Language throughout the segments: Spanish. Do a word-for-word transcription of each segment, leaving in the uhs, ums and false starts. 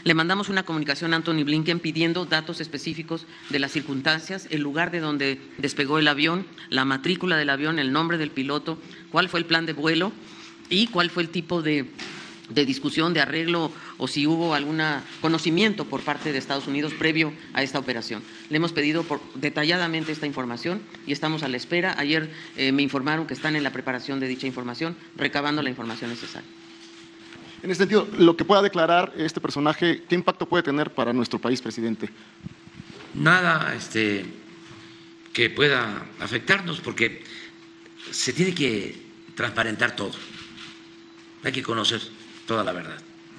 Le mandamos una comunicación a Antony Blinken pidiendo datos específicos de las circunstancias, el lugar de donde despegó el avión, la matrícula del avión, el nombre del piloto, cuál fue el plan de vuelo y cuál fue el tipo de, de discusión, de arreglo o si hubo algún conocimiento por parte de Estados Unidos previo a esta operación. Le hemos pedido por, detalladamente esta información y estamos a la espera. Ayer eh, me informaron que están en la preparación de dicha información, recabando la información necesaria. En ese sentido, lo que pueda declarar este personaje, ¿qué impacto puede tener para nuestro país, presidente? Nada este, que pueda afectarnos, porque se tiene que transparentar todo. Hay que conocer toda la verdad.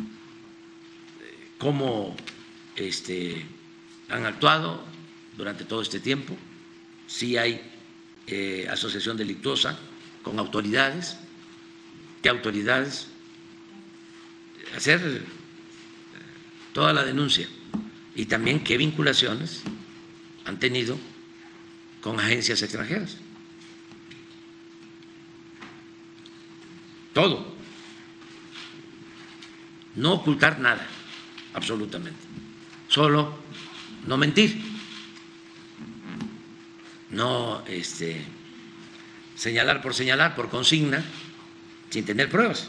Cómo este, han actuado durante todo este tiempo, si hay eh, asociación delictuosa con autoridades, qué autoridades, hacer toda la denuncia y también qué vinculaciones han tenido con agencias extranjeras. Todo. No ocultar nada, absolutamente. Solo no mentir. No este, señalar por señalar, por consigna, sin tener pruebas.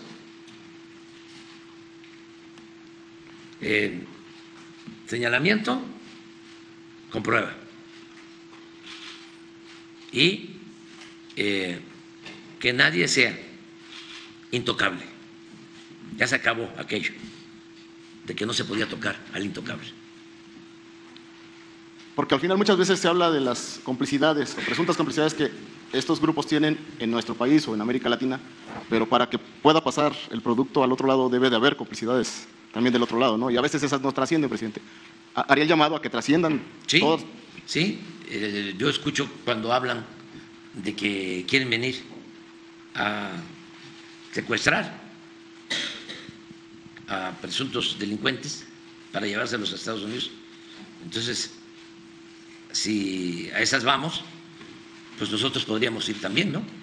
Eh, señalamiento con prueba. Y eh, que nadie sea intocable. Ya se acabó aquello de que no se podía tocar al intocable. Porque al final muchas veces se habla de las complicidades o presuntas complicidades que estos grupos tienen en nuestro país o en América Latina, pero para que pueda pasar el producto al otro lado debe de haber complicidades también del otro lado, ¿no? Y a veces esas no trascienden, presidente. ¿Haría el llamado a que trasciendan sí, todos? Sí, eh, yo escucho cuando hablan de que quieren venir a secuestrar a presuntos delincuentes para llevárselos a Estados Unidos. Entonces, si a esas vamos, pues nosotros podríamos ir también, ¿no?